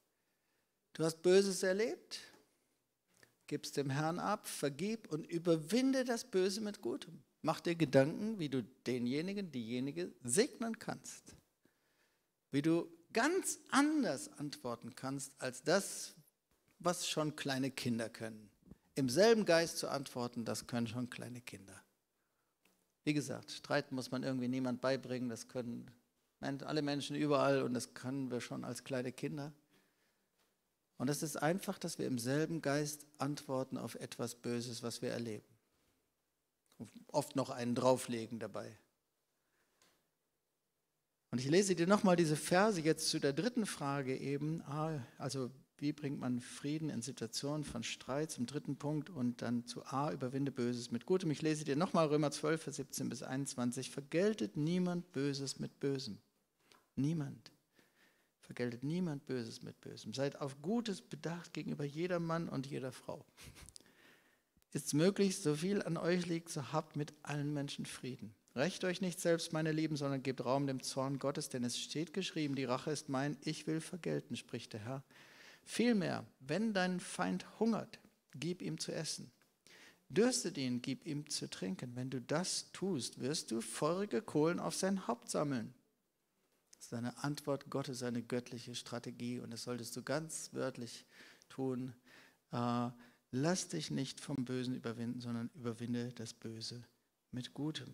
Du hast Böses erlebt, gibst dem Herrn ab, vergib und überwinde das Böse mit Gutem. Mach dir Gedanken, wie du denjenigen, diejenige segnen kannst. Wie du ganz anders antworten kannst, als das, was schon kleine Kinder können. Im selben Geist zu antworten, das können schon kleine Kinder. Wie gesagt, streiten muss man irgendwie niemand beibringen, das können alle Menschen überall und das können wir schon als kleine Kinder. Und es ist einfach, dass wir im selben Geist antworten auf etwas Böses, was wir erleben. Oft noch einen drauflegen dabei. Und ich lese dir nochmal diese Verse jetzt zu der dritten Frage eben, also wie bringt man Frieden in Situationen von Streit, zum dritten Punkt und dann zu A, überwinde Böses mit Gutem. Ich lese dir nochmal Römer zwölf, Vers siebzehn bis einundzwanzig. Vergeltet niemand Böses mit Bösem. Niemand. Vergeltet niemand Böses mit Bösem. Seid auf Gutes bedacht gegenüber jeder Mann und jeder Frau. Ist es möglich, so viel an euch liegt, so habt mit allen Menschen Frieden. Rächt euch nicht selbst, meine Lieben, sondern gebt Raum dem Zorn Gottes, denn es steht geschrieben, die Rache ist mein, ich will vergelten, spricht der Herr. Vielmehr, wenn dein Feind hungert, gib ihm zu essen. Dürstet ihn, gib ihm zu trinken. Wenn du das tust, wirst du feurige Kohlen auf sein Haupt sammeln. Das ist eine Antwort Gottes, eine göttliche Strategie und das solltest du ganz wörtlich tun. Äh, lass dich nicht vom Bösen überwinden, sondern überwinde das Böse mit Gutem.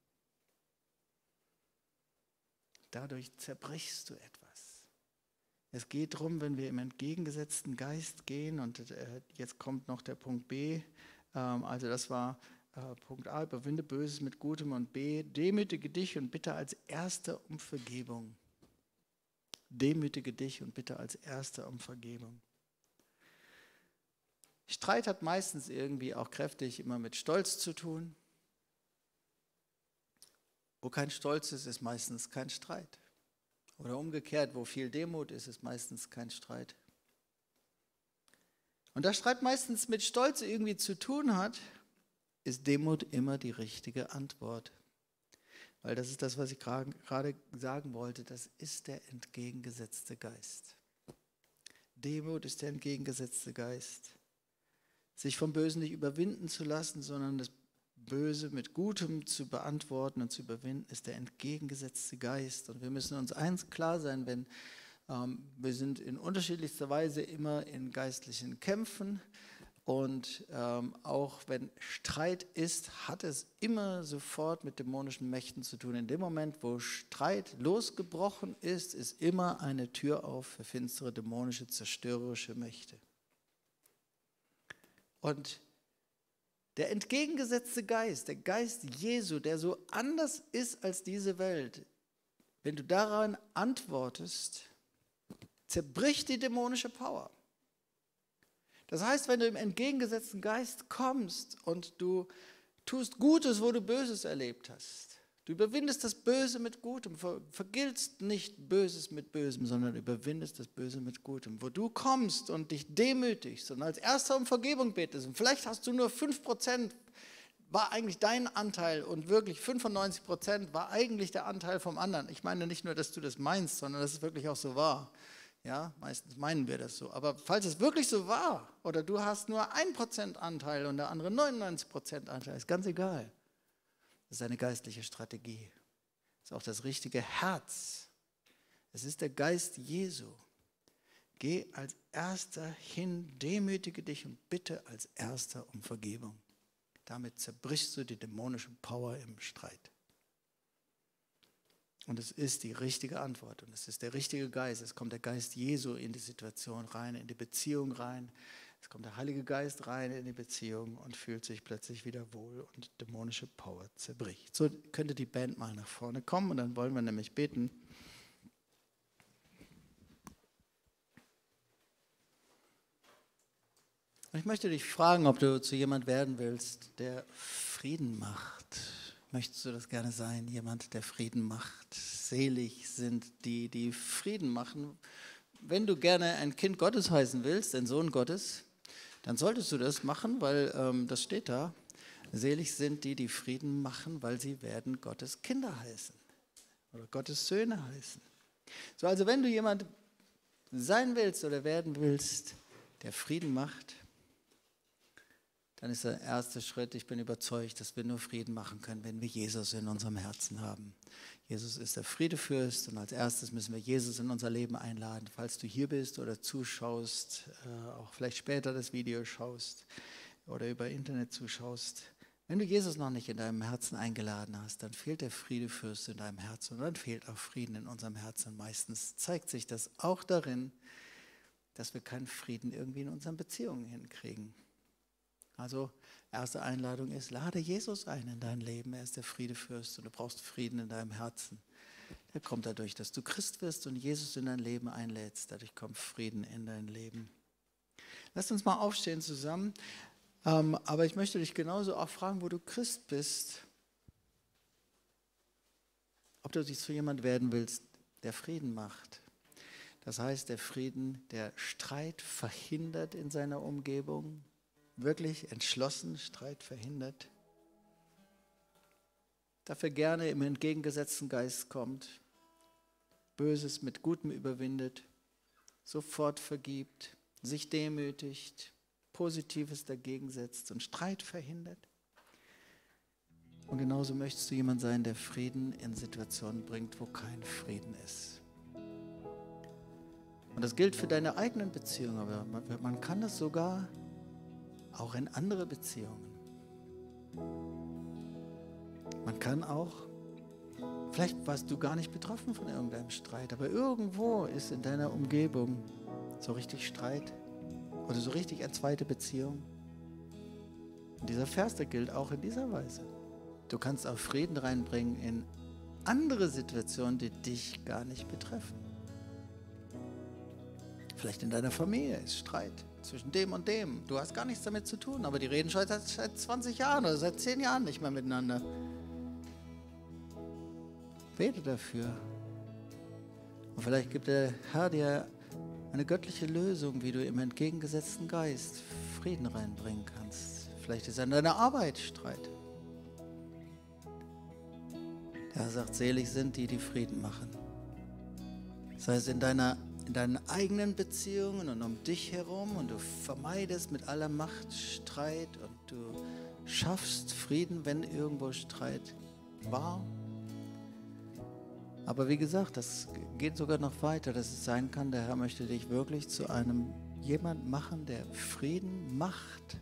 Dadurch zerbrichst du etwas. Es geht darum, wenn wir im entgegengesetzten Geist gehen und äh, jetzt kommt noch der Punkt B, ähm, also das war äh, Punkt A, überwinde Böses mit Gutem und B, demütige dich und bitte als Erster um Vergebung. Demütige dich und bitte als Erster um Vergebung. Streit hat meistens irgendwie auch kräftig immer mit Stolz zu tun. Wo kein Stolz ist, ist meistens kein Streit. Oder umgekehrt, wo viel Demut ist, ist meistens kein Streit. Und da Streit meistens mit Stolz irgendwie zu tun hat, ist Demut immer die richtige Antwort. Weil das ist das, was ich gerade sagen wollte, das ist der entgegengesetzte Geist. Demut ist der entgegengesetzte Geist. Sich vom Bösen nicht überwinden zu lassen, sondern das Böse mit Gutem zu beantworten und zu überwinden, ist der entgegengesetzte Geist. Und wir müssen uns eins klar sein, wenn ähm, wir sind in unterschiedlichster Weise immer in geistlichen Kämpfen und ähm, auch wenn Streit ist, hat es immer sofort mit dämonischen Mächten zu tun. In dem Moment, wo Streit losgebrochen ist, ist immer eine Tür auf für finstere, dämonische, zerstörerische Mächte. Und Der entgegengesetzte Geist, der Geist Jesu, der so anders ist als diese Welt, wenn du daran antwortest, zerbricht die dämonische Power. Das heißt, wenn du im entgegengesetzten Geist kommst und du tust Gutes, wo du Böses erlebt hast, du überwindest das Böse mit Gutem, ver vergiltst nicht Böses mit Bösem, sondern überwindest das Böse mit Gutem. Wo du kommst und dich demütigst und als Erster um Vergebung betest, und vielleicht hast du nur fünf Prozent, war eigentlich dein Anteil und wirklich fünfundneunzig Prozent war eigentlich der Anteil vom anderen. Ich meine nicht nur, dass du das meinst, sondern dass es wirklich auch so war. Ja, meistens meinen wir das so. Aber falls es wirklich so war oder du hast nur ein Prozent Anteil und der andere neunundneunzig Prozent Anteil, ist ganz egal. Das ist eine geistliche Strategie. Das ist auch das richtige Herz. Es ist der Geist Jesu. Geh als Erster hin, demütige dich und bitte als Erster um Vergebung. Damit zerbrichst du die dämonische Power im Streit. Und es ist die richtige Antwort und es ist der richtige Geist. Es kommt der Geist Jesu in die Situation rein, in die Beziehung rein. Es kommt der Heilige Geist rein in die Beziehung und fühlt sich plötzlich wieder wohl und dämonische Power zerbricht. So könnte die Band mal nach vorne kommen und dann wollen wir nämlich beten. Und ich möchte dich fragen, ob du zu jemand werden willst, der Frieden macht. Möchtest du das gerne sein, jemand, der Frieden macht? Selig sind die, die Frieden machen. Wenn du gerne ein Kind Gottes heißen willst, ein Sohn Gottes, dann solltest du das machen, weil ähm, das steht da. Selig sind die, die Frieden machen, weil sie werden Gottes Kinder heißen oder Gottes Söhne heißen. So, also wenn du jemand sein willst oder werden willst, der Frieden macht, dann ist der erste Schritt, ich bin überzeugt, dass wir nur Frieden machen können, wenn wir Jesus in unserem Herzen haben. Jesus ist der Friedefürst und als erstes müssen wir Jesus in unser Leben einladen. Falls du hier bist oder zuschaust, äh, auch vielleicht später das Video schaust oder über Internet zuschaust, wenn du Jesus noch nicht in deinem Herzen eingeladen hast, dann fehlt der Friedefürst in deinem Herzen und dann fehlt auch Frieden in unserem Herzen. Und meistens zeigt sich das auch darin, dass wir keinen Frieden irgendwie in unseren Beziehungen hinkriegen. Also, erste Einladung ist, lade Jesus ein in dein Leben. Er ist der Friedefürst und du brauchst Frieden in deinem Herzen. Der kommt dadurch, dass du Christ wirst und Jesus in dein Leben einlädst. Dadurch kommt Frieden in dein Leben. Lass uns mal aufstehen zusammen. Ähm, aber ich möchte dich genauso auch fragen, wo du Christ bist, ob du dich zu jemand werden willst, der Frieden macht. Das heißt, der Frieden, der Streit verhindert in seiner Umgebung, wirklich entschlossen Streit verhindert, dafür gerne im entgegengesetzten Geist kommt, Böses mit Gutem überwindet, sofort vergibt, sich demütigt, Positives dagegen setzt und Streit verhindert. Und genauso möchtest du jemand sein, der Frieden in Situationen bringt, wo kein Frieden ist. Und das gilt für deine eigenen Beziehungen, aber man kann das sogar auch in andere Beziehungen. Man kann auch, vielleicht warst du gar nicht betroffen von irgendeinem Streit, aber irgendwo ist in deiner Umgebung so richtig Streit oder so richtig eine zweite Beziehung. Und dieser Vers, der gilt auch in dieser Weise. Du kannst auch Frieden reinbringen in andere Situationen, die dich gar nicht betreffen. Vielleicht in deiner Familie ist Streit zwischen dem und dem. Du hast gar nichts damit zu tun, aber die reden schon seit, seit zwanzig Jahren oder seit zehn Jahren nicht mehr miteinander. Bete dafür. Und vielleicht gibt der Herr dir eine göttliche Lösung, wie du im entgegengesetzten Geist Frieden reinbringen kannst. Vielleicht ist an deiner Arbeit Streit. Der Herr sagt, selig sind die, die Frieden machen. Das heißt, in deiner in deinen eigenen Beziehungen und um dich herum und du vermeidest mit aller Macht Streit und du schaffst Frieden, wenn irgendwo Streit war. Aber wie gesagt, das geht sogar noch weiter, dass es sein kann, der Herr möchte dich wirklich zu einem jemand machen, der Frieden macht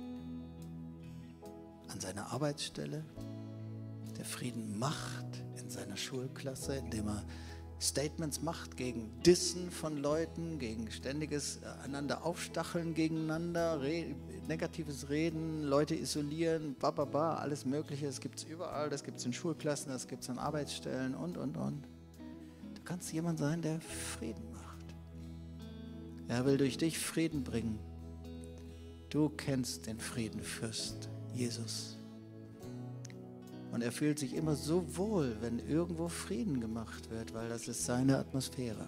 an seiner Arbeitsstelle, der Frieden macht in seiner Schulklasse, indem er Statements macht gegen Dissen von Leuten, gegen ständiges einander aufstacheln gegeneinander, re negatives Reden, Leute isolieren, bababa, alles Mögliche. Das gibt es überall, das gibt es in Schulklassen, das gibt es an Arbeitsstellen und, und, und. Du kannst jemand sein, der Frieden macht. Er will durch dich Frieden bringen. Du kennst den Friedenfürst, Jesus. Und er fühlt sich immer so wohl, wenn irgendwo Frieden gemacht wird, weil das ist seine Atmosphäre.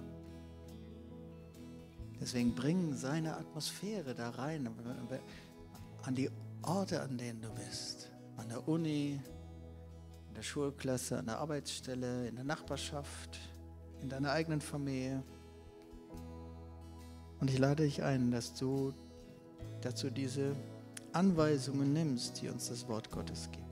Deswegen bring seine Atmosphäre da rein, an die Orte, an denen du bist. An der Uni, in der Schulklasse, an der Arbeitsstelle, in der Nachbarschaft, in deiner eigenen Familie. Und ich lade dich ein, dass du dazu diese Anweisungen nimmst, die uns das Wort Gottes gibt.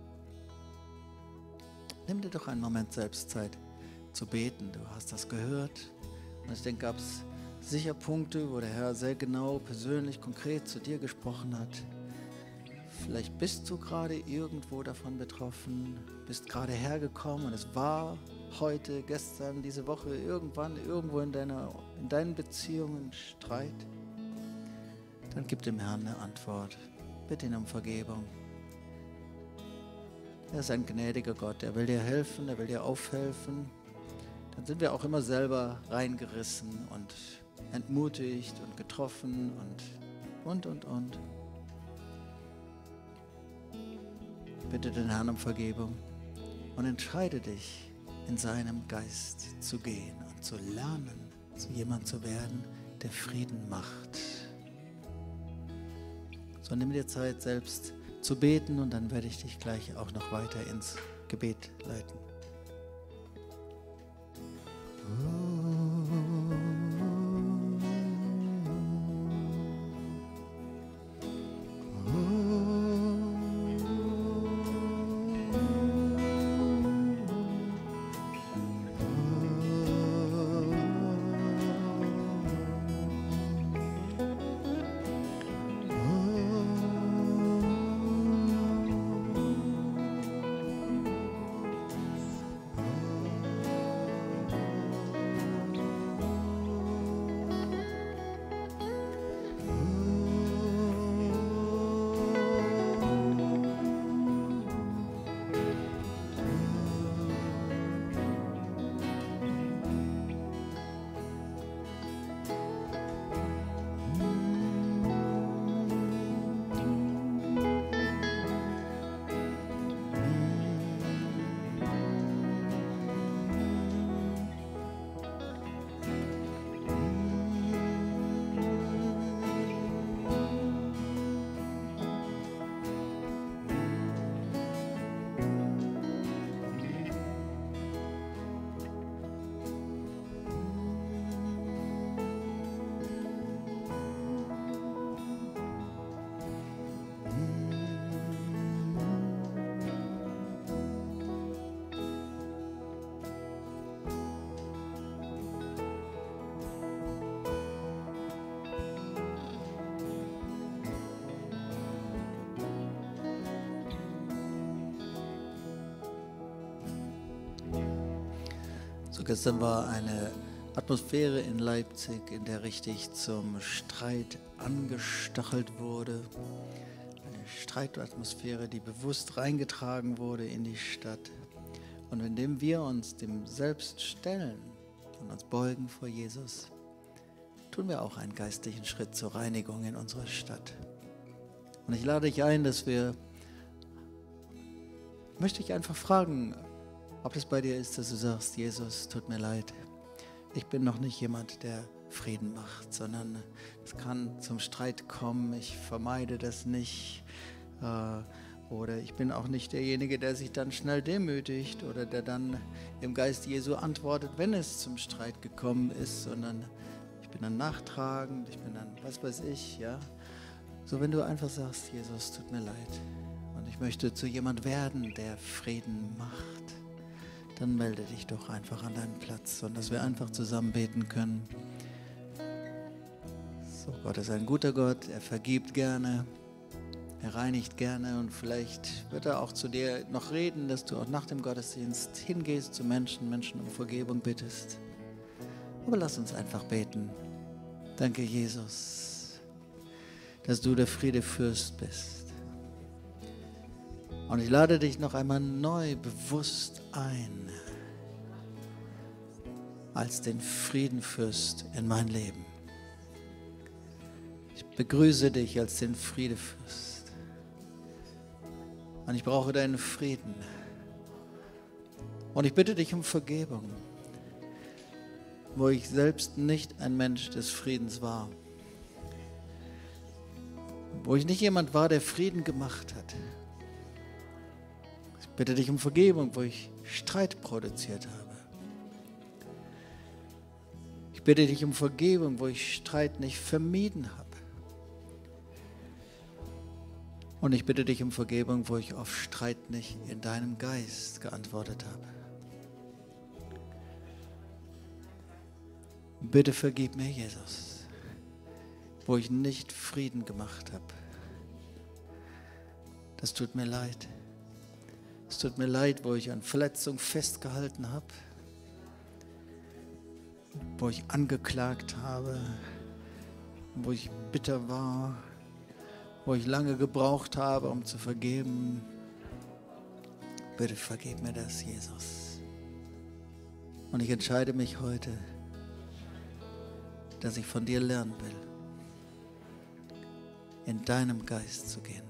Nimm dir doch einen Moment selbst Zeit zu beten. Du hast das gehört. Und ich denke, gab es sicher Punkte, wo der Herr sehr genau, persönlich, konkret zu dir gesprochen hat. Vielleicht bist du gerade irgendwo davon betroffen, bist gerade hergekommen und es war heute, gestern, diese Woche, irgendwann, irgendwo in, deiner, in deinen Beziehungen Streit. Dann gib dem Herrn eine Antwort. Bitte ihn um Vergebung. Er ist ein gnädiger Gott, er will dir helfen, er will dir aufhelfen. Dann sind wir auch immer selber reingerissen und entmutigt und getroffen und, und, und, und. Bitte den Herrn um Vergebung und entscheide dich, in seinem Geist zu gehen und zu lernen, zu jemand zu werden, der Frieden macht. So, nimm dir Zeit, selbst zu beten und dann werde ich dich gleich auch noch weiter ins Gebet leiten. So, gestern war eine Atmosphäre in Leipzig, in der richtig zum Streit angestachelt wurde. Eine Streitatmosphäre, die bewusst reingetragen wurde in die Stadt. Und indem wir uns dem selbst stellen und uns beugen vor Jesus, tun wir auch einen geistlichen Schritt zur Reinigung in unserer Stadt. Und ich lade dich ein, dass wir, möchte ich einfach fragen, ob es bei dir ist, dass du sagst, Jesus, tut mir leid, ich bin noch nicht jemand, der Frieden macht, sondern es kann zum Streit kommen, ich vermeide das nicht. Äh, oder ich bin auch nicht derjenige, der sich dann schnell demütigt oder der dann im Geist Jesu antwortet, wenn es zum Streit gekommen ist, sondern ich bin dann nachtragend, ich bin dann, was weiß ich, ja. So, wenn du einfach sagst, Jesus, tut mir leid und ich möchte zu jemand werden, der Frieden macht, dann melde dich doch einfach an deinen Platz und dass wir einfach zusammen beten können. So, Gott ist ein guter Gott, er vergibt gerne, Er reinigt gerne und vielleicht wird er auch zu dir noch reden, dass du auch nach dem Gottesdienst hingehst zu Menschen, Menschen um Vergebung bittest. Aber lass uns einfach beten. Danke, Jesus, dass du der Friedefürst bist. Und ich lade dich noch einmal neu bewusst ein, als den Friedenfürst in mein Leben. Ich begrüße dich als den Friedefürst. Und ich brauche deinen Frieden. Und ich bitte dich um Vergebung, wo ich selbst nicht ein Mensch des Friedens war. Wo ich nicht jemand war, der Frieden gemacht hat. Ich bitte dich um Vergebung, wo ich Streit produziert habe. Ich bitte dich um Vergebung, wo ich Streit nicht vermieden habe. Und ich bitte dich um Vergebung, wo ich auf Streit nicht in deinem Geist geantwortet habe. Bitte vergib mir, Jesus, wo ich nicht Frieden gemacht habe. Das tut mir leid. Es tut mir leid, wo ich an Verletzung festgehalten habe, wo ich angeklagt habe, wo ich bitter war, wo ich lange gebraucht habe, um zu vergeben. Bitte vergib mir das, Jesus. Und ich entscheide mich heute, dass ich von dir lernen will, in deinem Geist zu gehen,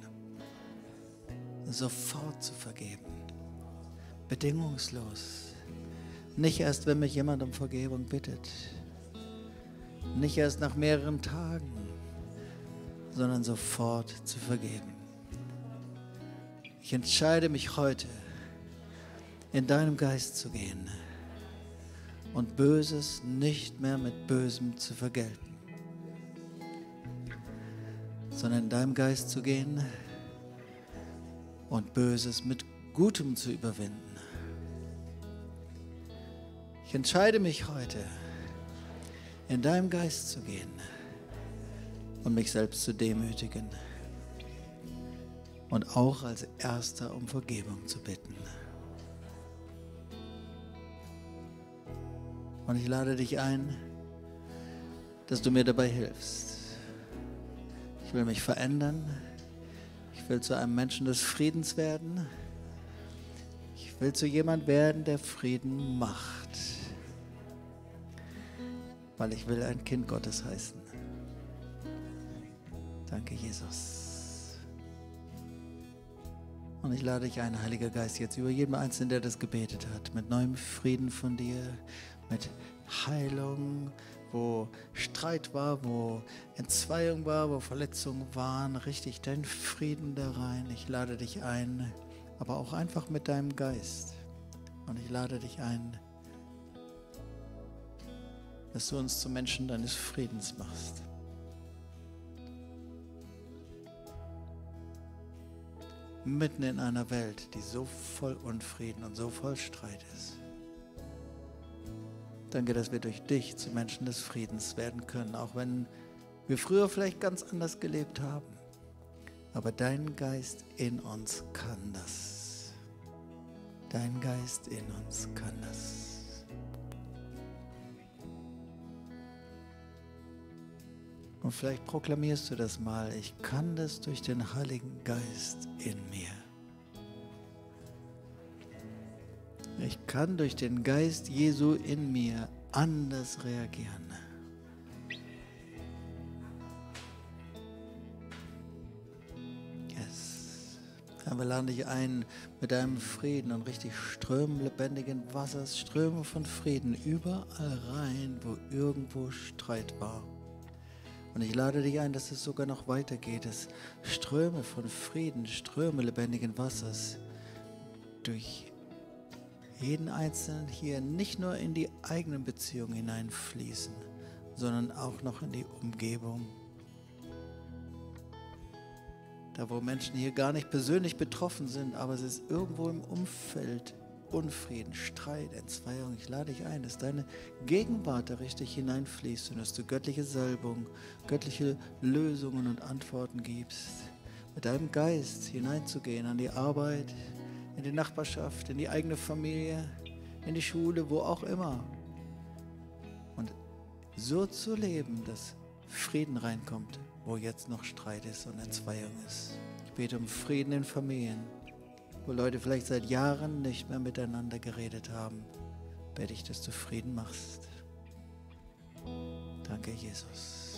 sofort zu vergeben, bedingungslos. Nicht erst, wenn mich jemand um Vergebung bittet, nicht erst nach mehreren Tagen, sondern sofort zu vergeben. Ich entscheide mich heute, in deinem Geist zu gehen und Böses nicht mehr mit Bösem zu vergelten, sondern in deinem Geist zu gehen und Böses mit Gutem zu überwinden. Ich entscheide mich heute, in deinem Geist zu gehen und mich selbst zu demütigen und auch als Erster um Vergebung zu bitten. Und ich lade dich ein, dass du mir dabei hilfst. Ich will mich verändern. Ich will zu einem Menschen des Friedens werden. Ich will zu jemand werden, der Frieden macht. Weil ich will ein Kind Gottes heißen. Danke, Jesus. Und ich lade dich ein, Heiliger Geist, jetzt über jeden Einzelnen, der das gebetet hat, mit neuem Frieden von dir, mit Heilung, wo Streit war, wo Entzweiung war, wo Verletzungen waren, richtig deinen Frieden da rein. Ich lade dich ein, aber auch einfach mit deinem Geist. Und ich lade dich ein, dass du uns zu Menschen deines Friedens machst. Mitten in einer Welt, die so voll Unfrieden und so voll Streit ist. Danke, dass wir durch dich zu Menschen des Friedens werden können, auch wenn wir früher vielleicht ganz anders gelebt haben. Aber dein Geist in uns kann das. Dein Geist in uns kann das. Und vielleicht proklamierst du das mal, ich kann das durch den Heiligen Geist in mir. Ich kann durch den Geist Jesu in mir anders reagieren. Yes. Ja, wir laden dich ein mit deinem Frieden und richtig Strömen lebendigen Wassers, Ströme von Frieden überall rein, wo irgendwo Streit war. Und ich lade dich ein, dass es sogar noch weitergeht, dass Ströme von Frieden, Ströme lebendigen Wassers durch jeden Einzelnen hier nicht nur in die eigenen Beziehungen hineinfließen, sondern auch noch in die Umgebung. Da, wo Menschen hier gar nicht persönlich betroffen sind, aber es ist irgendwo im Umfeld Unfrieden, Streit, Entzweiung. Ich lade dich ein, dass deine Gegenwart da richtig hineinfließt und dass du göttliche Salbung, göttliche Lösungen und Antworten gibst. mit deinem Geist hineinzugehen an die Arbeit, in die Nachbarschaft, in die eigene Familie, in die Schule, wo auch immer. Und so zu leben, dass Frieden reinkommt, wo jetzt noch Streit ist und Entzweiung ist. Ich bete um Frieden in Familien, wo Leute vielleicht seit Jahren nicht mehr miteinander geredet haben. Bete ich, dass du Frieden machst. Danke, Jesus.